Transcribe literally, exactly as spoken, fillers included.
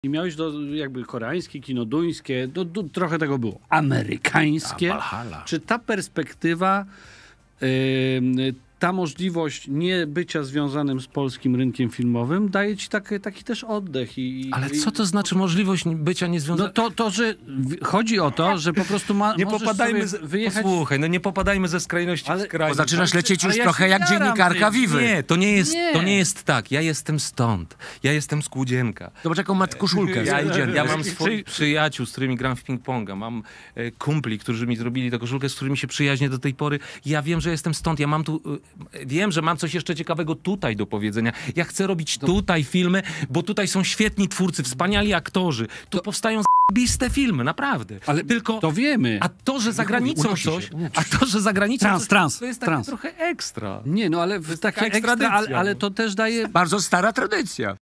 I miałeś do, jakby koreańskie, kino duńskie, do, do, trochę tego było. Amerykańskie. Valhalla. Czy ta perspektywa, yy, ta możliwość nie bycia związanym z polskim rynkiem filmowym daje ci taki, taki też oddech? I, Ale i, co to znaczy możliwość bycia niezwiązanym? No to, to, że w, chodzi o to, że po prostu ma, Nie możesz popadajmy, sobie z... wyjechać... Posłuchaj, no nie popadajmy ze skrajności Ale- w skrajność. Bo zaczynasz lecieć już ale ja trochę się jak jaram dziennikarka tym. Wiwy. Nie, to nie, jest, Nie. to nie jest tak. Ja jestem stąd. Ja jestem z Kłudzienka. Zobacz, jaką ma koszulkę. Ja, Idziemy. ja mam swoich przyjaciół, z którymi gram w ping-ponga. Mam e, kumpli, którzy mi zrobili tę koszulkę, z którymi się przyjaźnię do tej pory. Ja wiem, że jestem stąd. Ja mam tu... E, wiem, że mam coś jeszcze ciekawego tutaj do powiedzenia. Ja chcę robić tutaj filmy, bo tutaj są świetni twórcy, wspaniali aktorzy. Tu powstają z***biste filmy, naprawdę. Ale Tylko... to wiemy. A to, że za granicą unosi się. coś... A to, że za granicą Trans, coś, trans, to jest takie trans. trochę ekstra. Nie, no ale w takie taka ekstra, ale, ekstradycja. ale to też daje... Bardzo stara tradycja.